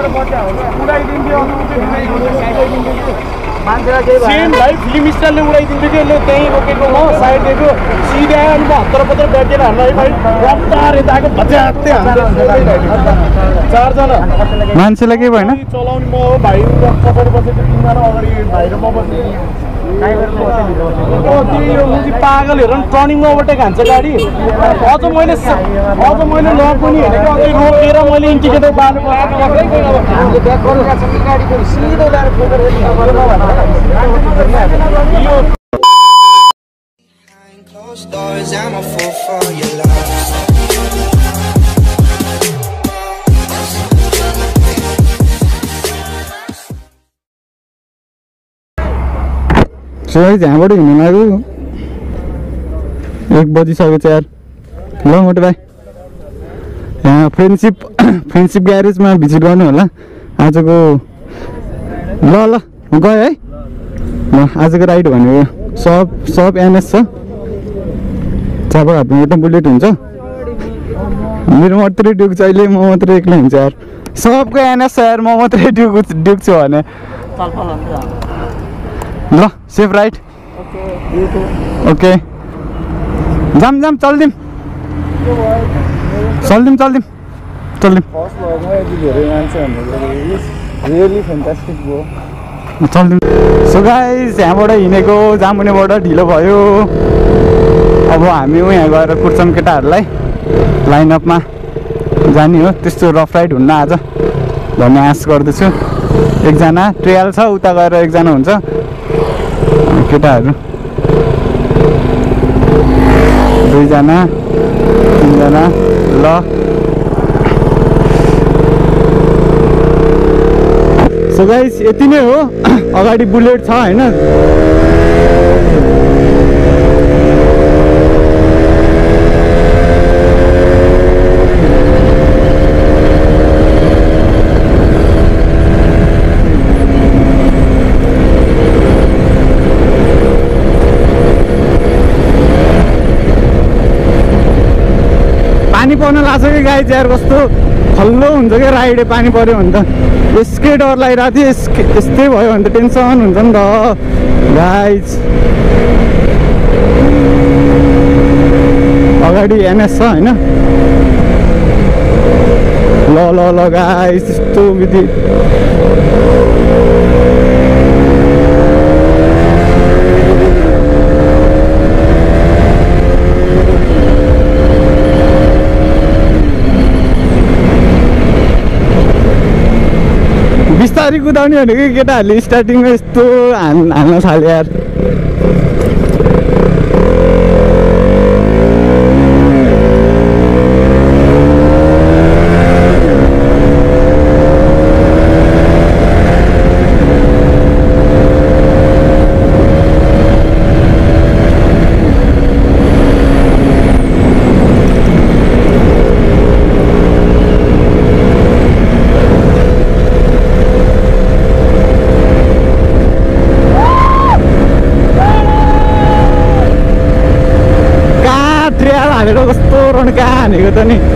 Same भाइ film स्टाइलले उडाइदिन्थ्यो कि यसले त्यहीँ रोकेको म साइड दिएको सिधै अनि म हत्तर पत्र ब्याकेर हाल्नु है भाइ रफ्तार यता आएको भच्यात्तै चारजना मान्छेलाई केही भएन चलाउने म हो भाइ पछाडि बसेको तिनजना अगाडि भाइ र म बसेको पागल हेर टर्निङमा ओभरटेक हान्छ गाडी अझ मैले नकुनी हेरेको अझै रोकेर मैले इन्डिकेटर बालेको यहाँबाट हिँड्नु लाग्यो 1 बजिसक्यो यार ल मोटे भाइ यहाँ फ्रेन्डसिप ग्यारेजमा भिजिट गर्नु होला आजको ल गयो है ल आजको राइड भनेको सब एनएस छ चापाको हातमा एउटा बुलेट हुन्छ मेरो मात्रै ड्युक छ अहिले म मात्रै एक्लै हुन्छ यार सबको एनएस छ यार म मात्रै ड्युक छु भने ल सेफ राइट ओके जाम चल्दिम चल्दिम सो गाइस यहाँबाट हिँडेको जामुनेबाट ढिलो भयो अब हामी यहाँ गएर कुर्छौँ केटाहरूलाई लाइनअपमा जाने हो त्यस्तो रफ राइड हुन्न आज भन्ने आश गर्दछु एकजना ट्रेल छ उता गएर एकजना हुन्छ केटाहरू 2 जना 3 जना ल सो गाइस यति नै हो अगाडि बुलेट छ हैन पानी पर्न लाग्छ कि गाइज यार कस्तो खल्लो हुन्छ क्या राइडे पानी पर्यो भने त यसकै डर लागिरहेको थियो यस्तै भयो भने त टेन्सन हुन्छ नि त गाइज अगाडि एनएस छ हैन ल गाइज यस्तो विधि बिस्तारै कुदाउने भनेको केटाहरूले स्टार्टिङमा यस्तो हाल्न थाल्यो यार कस्तो रणका हानेको त नि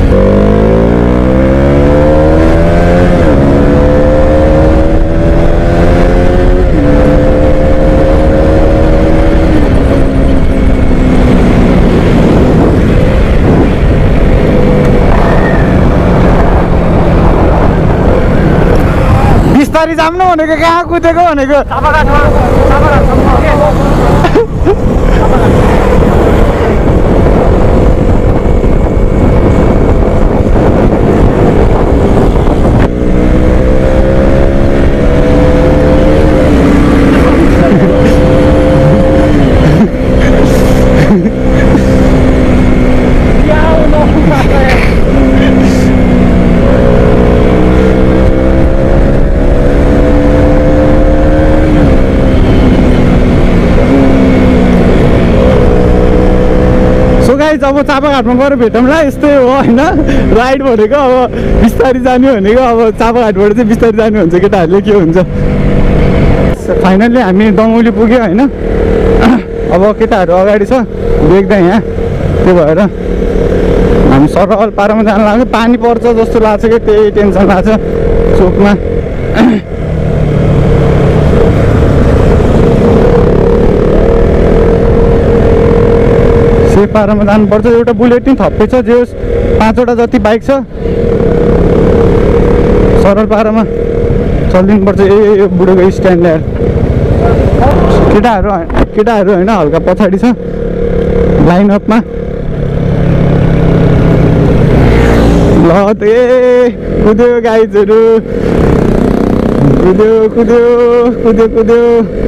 बिस्तारी जाम्नु भनेको कहाँ कुदेको भनेको अब चापाघाटमा गएर भेटौँला यस्तै हो हैन राइड भनेको अब बिस्तारी जाने भनेको अब चापाघाटबाट चाहिँ बिस्तारी जाने हुन्छ केटाहरूले के हुन्छ फाइनल्ली हामी दमौली पुग्यो हैन अब केटाहरू अगाडि छ देख्दै यहाँ त्यो भएर हामी सरल पारामा जान लाग्यो पानी पर्छ जस्तो लाग्छ कि त्यही टेन्सन लाग्छ चोकमा सेफ पारामा जानुपर्छ। एउटा बुलेट नि थप्पै छ, जे होस् 5वटा जति बाइक छ, सरल पारामा चलिदिनुपर्छ। ए बुढोको स्ट्यान्ड ल्याएर केटाहरू होइन, हल्का पछाडि छ लाइन अपमा। ल त कुद्यो गाइजहरू, कुद्यो।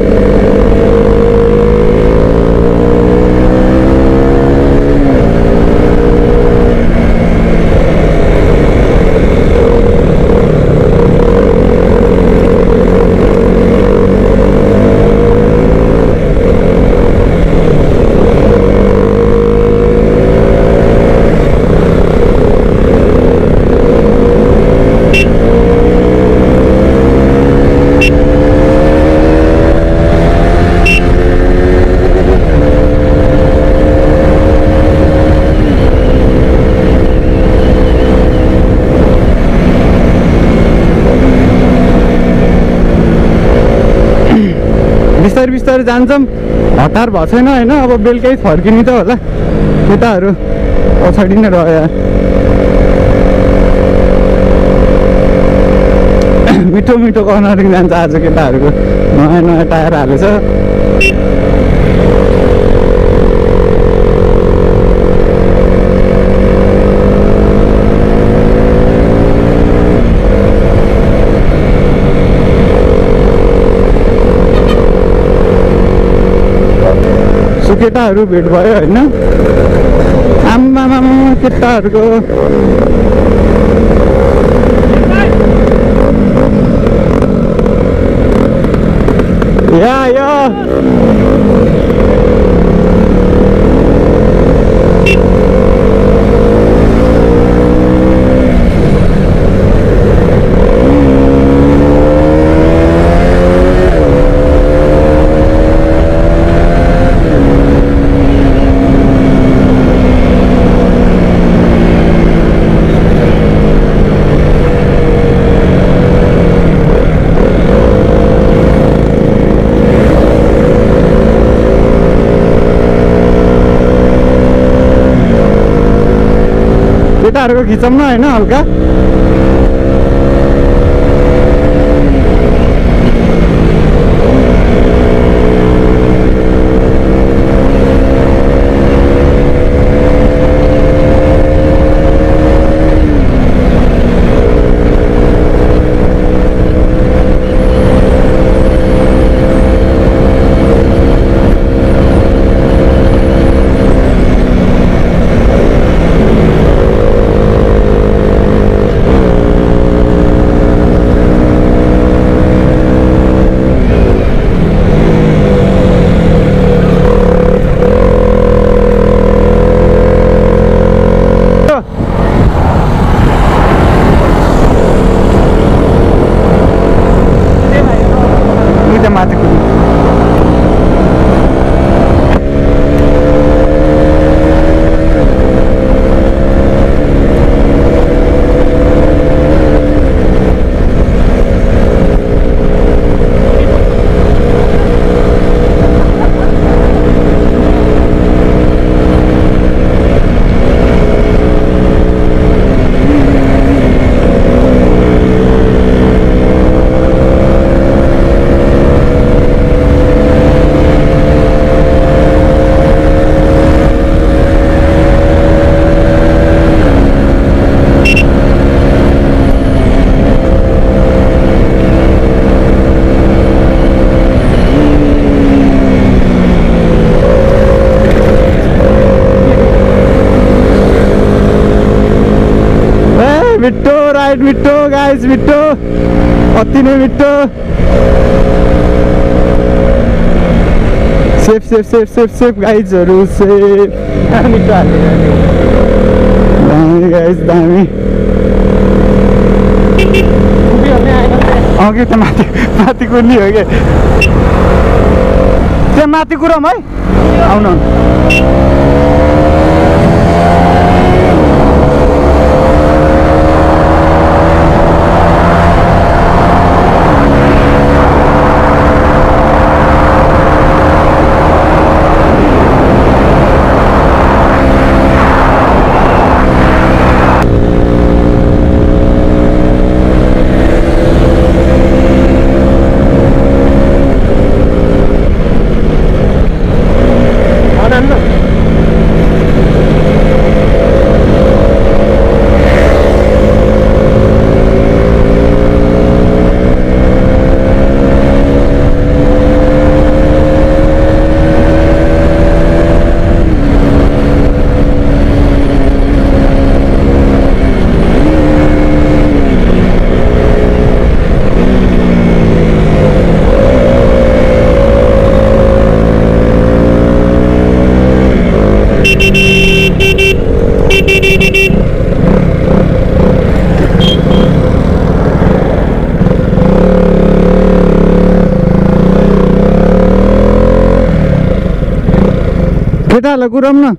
बिस्तारै जान्छौँ, हतार भएको छैन होइन। अब बेलुकै फर्किने त होला, केटाहरू पछाडि नै रह्यो। मिठो कर्नरिङ जान्छ आज केटाहरूको, नयाँ टायर हालेछ। केटाहरू भेट भयो होइन। आम्मामा केटाहरूको या केटाहरूको खिचौँ न होइन हल्का। मिठो राइड, मिठो गाइस, मिठो, अति नै मिठो। Safe safe safe safe safe गाइजहरू, सेफ। मिठो दामी गाइस, दामी। अघि त माथि कुर्नी हो कि त्यहाँ माथि कुरौँ है, आउन। केटाहरूलाई कुराउँ न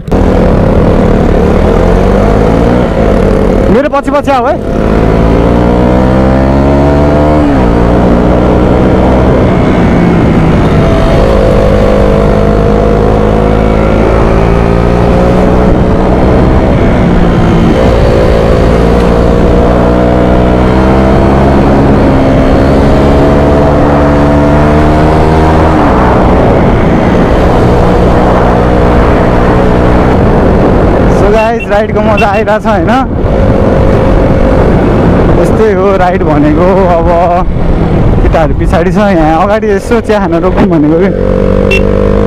मेरो पछि पछि आऊ है राइडको मजा आइरहेछ होइन यस्तै हो राइड भनेको अब केटाहरू पछाडि छ यहाँ अगाडि यसो चिया खान रोकौँ भनेको कि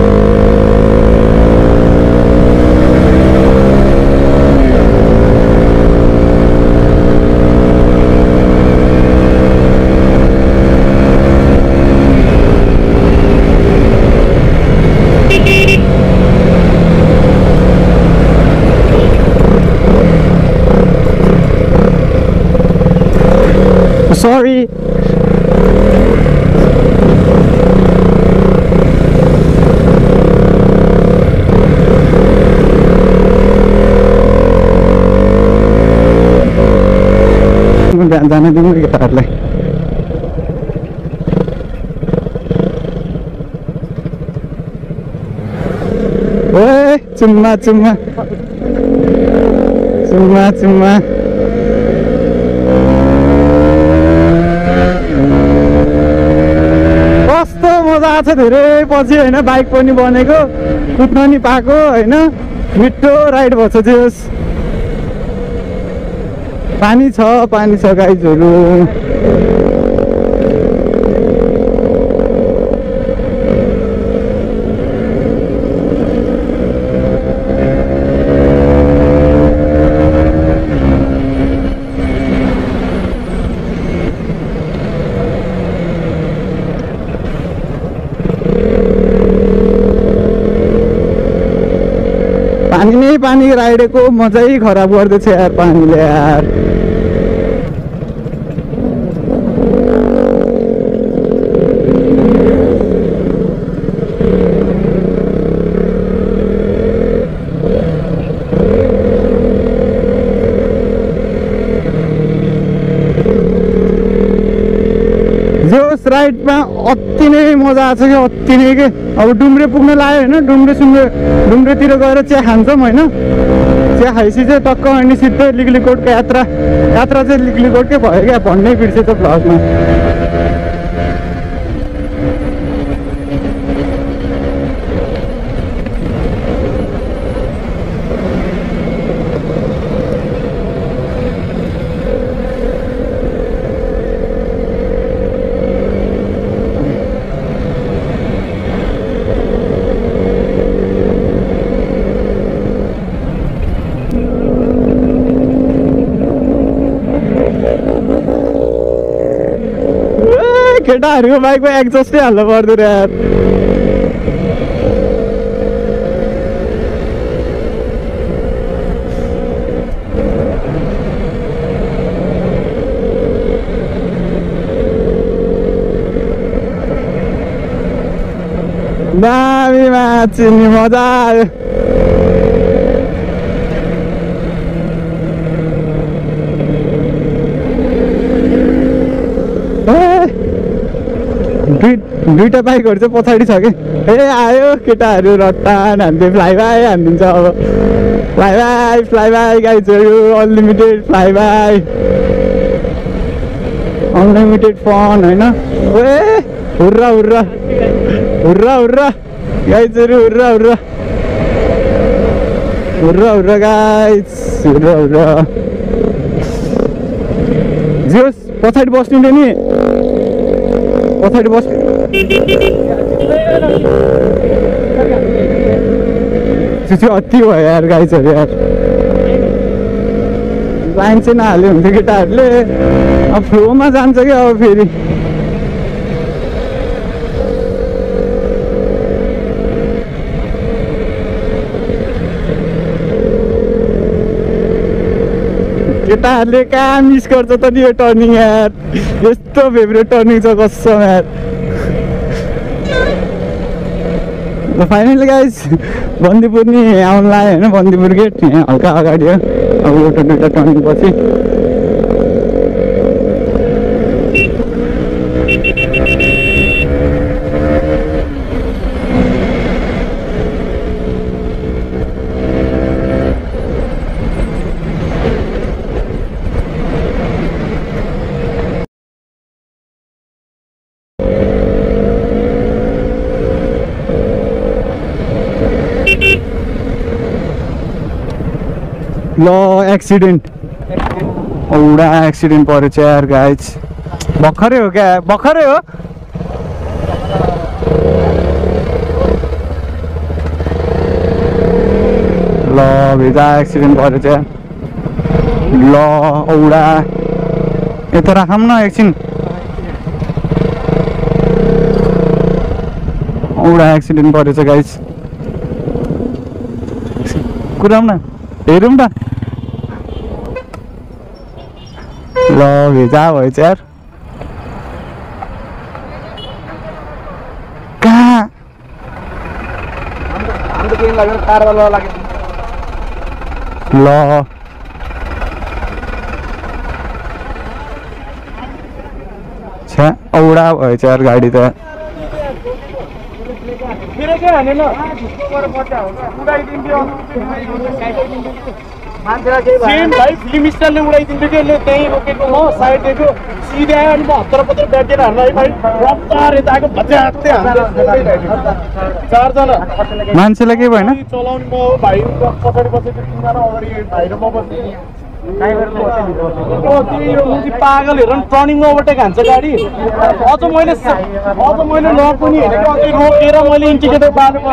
Sorry. जान दिउँ न केटाहरूलाई ओए चुम्मा चुम्मा चुम्मा चुम्मा मजा आछ धेरै पछि होइन बाइक पनि बनेको कुद्न नि पाएको होइन मिठो राइड भएछ जेस पानी छ गाइजहरू पानी राइडको मजै खराब गर्दैछ यार पानीले यार जोस राइडमा अति नै मजा आछ कि अति नै के अब डुम्रे पुग्न लाग्यो होइन डुम्रेतिर गएर चिया खान्छौँ होइन चिया खाएपछि चाहिँ टक्क अनि सिधै लिगलिकोटको यात्रा चाहिँ लिगलिकोटकै भयो क्या भन्नै बिर्सेँ त भ्लगमा केटाहरूको बाइकमा एक्जस्टै हाल्नु पर्दैन यार दामीमा चिन्ने मजा आयो दुईटा बाइकहरू चाहिँ पछाडि छ कि ए आयो केटाहरू रट्टान हान्दै फ्लाइबाई हानिदिन्छ अब फ्लाइबाई गाइजहरू अनलिमिटेड फ्लाइबाई अनलिमिटेड फन होइन ए हुर्रा हुर्रा हुर्रा हुर्रा गाइजहरू hurrah hurrah hurrah hurrah guys hurrah hurrah जोस् पछाडि बस्नु नि पछाडि बस्नु अति भयो यार गाइजहरू यार लाइन चाहिँ नहाल्यो हुन्थ्यो केटाहरूले अब फ्लोमा जान्छ कि अब फेरि केटाहरूले कहाँ मिस गर्छ त नि यो टर्निङ यार यस्तो फेभरेट टर्निङ छ कसम यार फाइनली गाइस बन्दीपुर नि आउनु लाग्यो होइन बन्दीपुर गेट यहाँ हल्का अगाडि हो अब एउटा दुईवटा टर्निङ पछि ल एक्सिडेन्ट औडा एक्सिडेन्ट परेछ यार गाइज भर्खरै हो क्या भर्खरै हो ल भिजा एक्सिडेन्ट परेछ ल औडा यता राखौँ न एकछिन औडा एक्सिडेन्ट परेछ गाइज कुराउँ न हेरौँ न ल भिजा भएछ यार कहाँ ल छ्या औडा भएछ यार गाडी त सेम भाइ फिल्म स्टाइलले उडाइदिन्थ्यो कि यसले त्यहीँ रोकेको म साइड दिएको सिधै आयो अनि म हत्तर पत्र ब्यागेर हाल्नु है भाइ रफ्तार यता आएको भच्यात्तै चारजना मान्छेलाई के भएन चलाउने म हो भाइ पछाडि बसेको तिनजना अगाडि भाइ र म बसेको पागल हेर टर्निङमा ओभरटेक हान्छ गाडी अझ मैले लक पनि हेरेको अझै रोकेर मैले इन्डिकेटर बालेको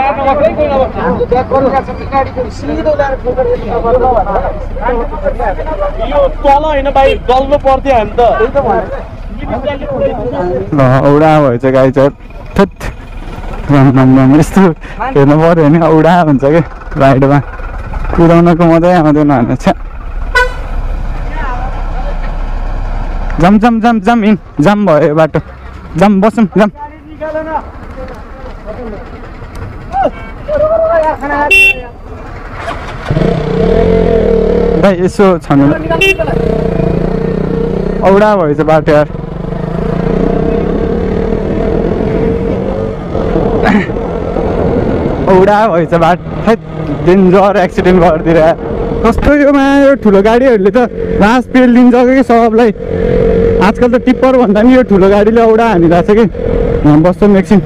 यो तल होइन भाइ डल्लो पर्थ्यो हामी त ल औडा भएछ गाई चाहिँ थेत यस्तो हेर्नु पऱ्यो भने औडा हुन्छ कि राइडमा कुदाउनको मजै आउँदैन भने छ्या जम जम जम जम इन जम भयो बाटो जम बसौँ जम भाइ यसो छान्नु औडा भएछ बाटो यार औडा भएछ बाटो डेन्जर एक्सिडेन्ट गरिदिएर कस्तो योमा यो ठुलो गाडीहरूले त लास्ट पेल दिन्छ कि सबलाई आजकल त टिप्पर भन्दा नि यो ठुलो गाडीले औडा हानिरहेको छ कि यहाँ बस्छौँ एकछिन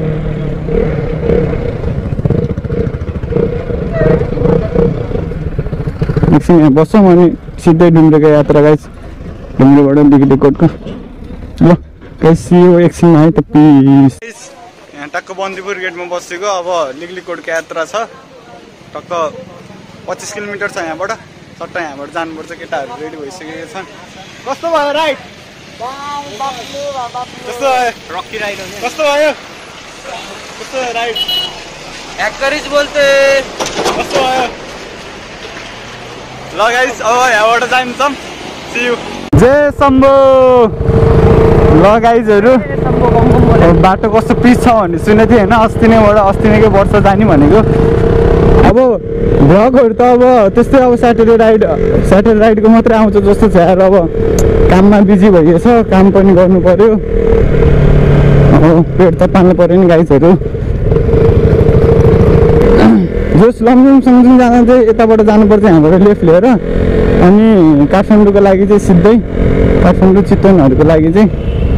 यहाँ बस्छौँ अनि सिधै डुम्रेको यात्रा गाइस डुम्रेबाट लिगलिकोटको ल गाइस यो एकछिन है त प्लिज यहाँ टक्क बन्दीपुर गेटमा बसेको अब लिगलिकोटको यात्रा छ टक्क 25 किलोमिटर छ यहाँबाट सट्टा यहाँबाट जानुपर्छ केटाहरू रेडी भइसकेको छन् कस्तो भयो राइड कस्तो भयो रकी राइड कस्तो भयो कस्तो राइड ह्याकरिज बोल्थे कस्तो भयो ल गाइस अब यहाँबाट जान्छौँ सी यू जय शम्भो ल गाइजहरू बाटो कस्तो पिच छ भन्ने सुनेको थिएँ होइन अस्ति नैकै वर्ष जाने भनेको अब भ्लगहरू त अब त्यस्तै अब स्याटरडे राइडको मात्रै आउँछ जस्तो छ यार अब काममा बिजी भइएछ काम पनि गर्नु पर्यो अब पेट त पाल्नु पर्यो नि गाइजहरू जोस लमजुङ जाँदा चाहिँ यताबाट जानुपर्छ यहाँबाट लेफ्ट लिएर अनि काठमाडौँको लागि चाहिँ सिधै काठमाडौँ चितवनहरूको लागि चाहिँ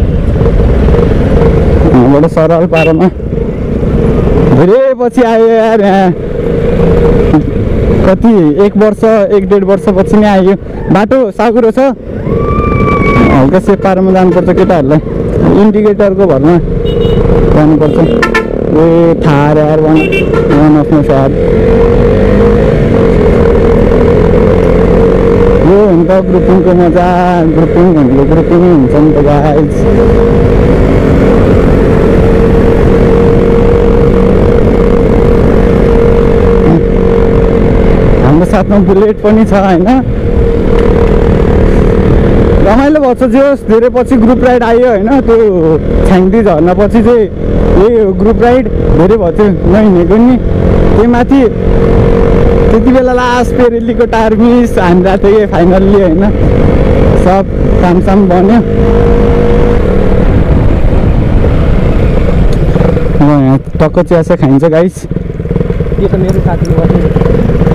यहाँबाट सरल पारामा धेरै पछि आयो यार यहाँ कति 1.5 वर्ष पछि नै आयो बाटो साँघुरो छ हल्का सेप पारामा जानुपर्छ केटाहरूलाई इन्डिकेटरको भरमा जानुपर्छ ए थार यार वान अफ माई फ्याड यो हुन्छ ग्रुपिङको मजा ग्रुपिङ भनेको ग्रुपिङ हुन्छ नि त गाइज हाम्रो साथमा बुलेट पनि छ होइन रमाइलो भएको छ जे होस् धेरै पछि ग्रुप राइड आयो होइन त्यो छ्याङदी झर्ना पछि चाहिँ यही ग्रुप राइड धेरै भएको थियो नहिँडेको नि त्यही माथि त्यति बेला लास्ट पेरेलीको टायर मिस हानिरहेको थियो फाइनल्ली होइन सब कामसाम बन्यो यहाँ टक्क चिया खाइन्छ गाइस यो त मेरो साथीले